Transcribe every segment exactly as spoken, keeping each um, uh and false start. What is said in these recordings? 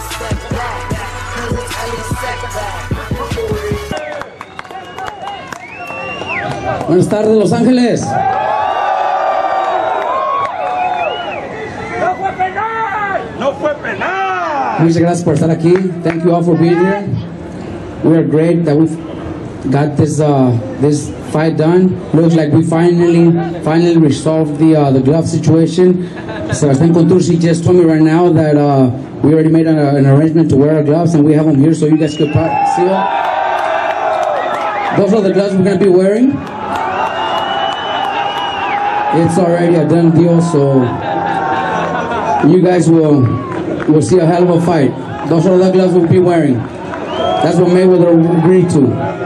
Buenas tardes, Los Ángeles. ¡No fue penal! ¡No fue penal! Muchas gracias por estar aquí. Thank you all for being here. We are great that we've got this uh, this fight done. Looks like we finally finally resolved the uh, the glove situation. Sebastian Contursi just told me right now that uh, we already made a, an arrangement to wear our gloves, and we have them here so you guys could see them. Those are the gloves we're going to be wearing. It's already a done deal, so you guys will will see a hell of a fight. Those are the gloves we'll be wearing. That's what Mayweather agreed to.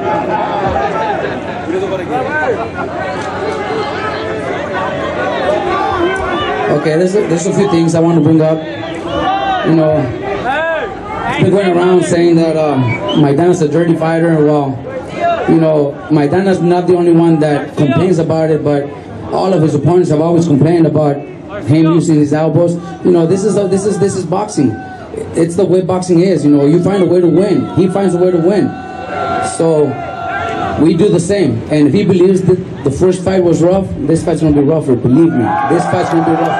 Okay, there's a, there's a few things I want to bring up. You know, I've been going around saying that uh, Maidana's a dirty fighter. Well, you know, Maidana's not the only one that complains about it, but all of his opponents have always complained about him using his elbows. You know, this is a, this is this is boxing. It's the way boxing is. You know, you find a way to win. He finds a way to win. So we do the same. And if he believes that the first fight was rough, this fight's gonna be rougher. Believe me, this fight's gonna be rougher.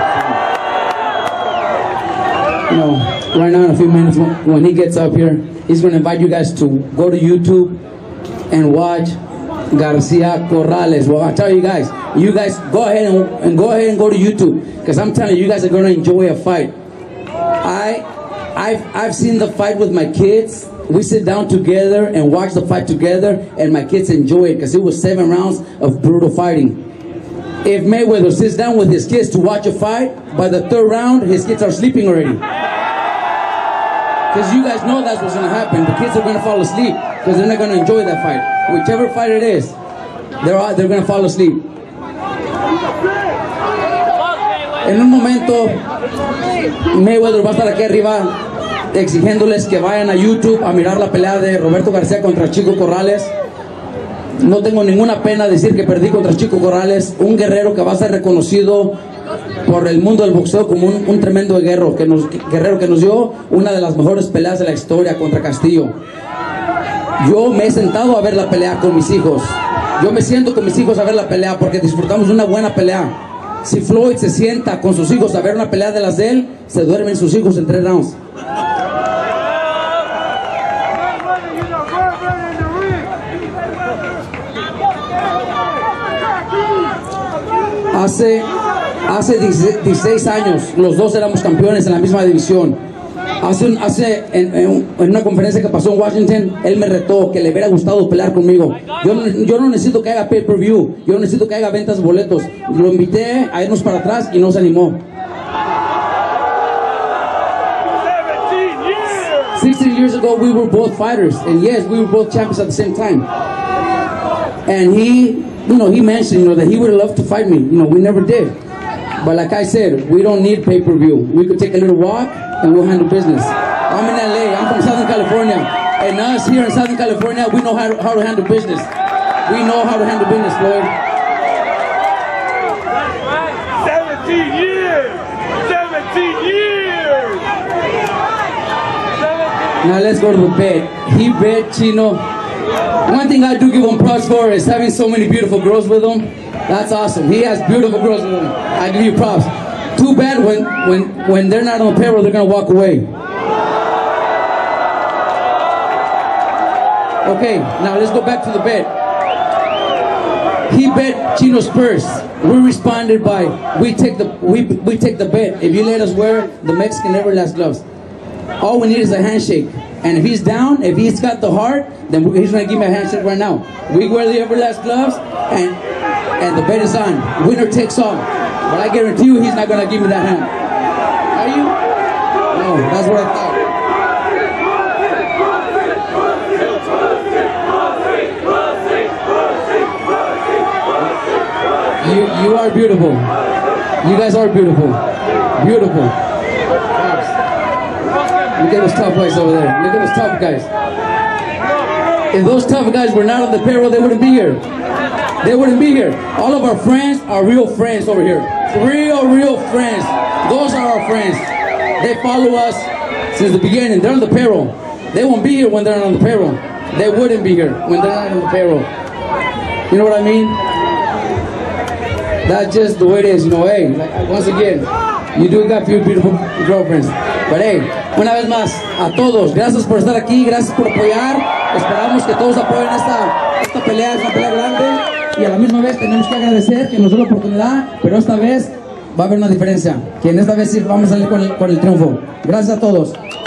You know, right now in a few minutes when he gets up here, he's gonna invite you guys to go to YouTube and watch Garcia Corrales. Well, I tell you guys, you guys go ahead and, and go ahead and go to YouTube, because I'm telling you, you guys are gonna enjoy a fight. I, I've I've seen the fight with my kids. We sit down together and watch the fight together, and my kids enjoy it because it was seven rounds of brutal fighting. If Mayweather sits down with his kids to watch a fight, by the third round, his kids are sleeping already. Because you guys know that's what's gonna happen. The kids are gonna fall asleep because they're not gonna enjoy that fight. Whichever fight it is, they're they're gonna fall asleep. En un momento, Mayweather va a estar aquí arriba exigiéndoles que vayan a YouTube a mirar la pelea de Roberto Garcia contra Chico Corrales. No tengo ninguna pena decir que perdí contra Chico Corrales, un guerrero que va a ser reconocido por el mundo del boxeo como un, un tremendo guerrero que, nos, guerrero que nos dio una de las mejores peleas de la historia contra Castillo. Yo me he sentado a ver la pelea con mis hijos. Yo me siento con mis hijos a ver la pelea porque disfrutamos de una buena pelea. Si Floyd se sienta con sus hijos a ver una pelea de las de él, se duermen sus hijos en tres rounds. Hace, hace dieciséis años, los dos éramos campeones en la misma división. Hace, un, hace en, en, en una conferencia que pasó en Washington, él me retó que le hubiera gustado pelear conmigo. Yo, yo no necesito que haga pay-per-view, yo no necesito que haga ventas de boletos. Lo invité a irnos para atrás y no se animó. sixteen years ago, we were both fighters, and yes, we were both champions at the same time. And he, you know, he mentioned, you know, that he would have loved to fight me. You know, we never did. But like I said, we don't need pay-per-view. We could take a little walk and we'll handle business. I'm in L A, I'm from Southern California. And us here in Southern California, we know how to, how to handle business. We know how to handle business, Floyd. seventeen years! seventeen years! Now let's go to the bed. He bet Chino. One thing I do give him props for is having so many beautiful girls with him. That's awesome. He has beautiful girls with him. I give you props. Too bad when, when, when they're not on the payroll, they're going to walk away. Okay, now let's go back to the bet. He bet Chino's purse. We responded by, we take the, we, we take the bet. If you let us wear the Mexican Everlast gloves. All we need is a handshake. And if he's down, if he's got the heart, then he's going to give me a handshake right now. We wear the Everlast gloves, and and the bet is on. Winner takes all. But I guarantee you he's not going to give me that hand. Are you? No, that's what I thought. You, you are beautiful. You guys are beautiful. Beautiful. Look at those tough guys over there. Look at those tough guys. If those tough guys were not on the payroll, they wouldn't be here. They wouldn't be here. All of our friends are real friends over here. Real, real friends. Those are our friends. They follow us since the beginning. They're on the payroll. They won't be here when they're not on the payroll. They wouldn't be here when they're not on the payroll. You know what I mean? That's just the way it is, you know. Hey, like, once again, you do got few beautiful girlfriends. But hey, una vez más, a todos, gracias por estar aquí, gracias por apoyar. Esperamos que todos apoyen esta, esta pelea, es una pelea grande. Y a la misma vez tenemos que agradecer que nos dio la oportunidad, pero esta vez va a haber una diferencia. Que en esta vez sí vamos a salir con el, con el triunfo. Gracias a todos.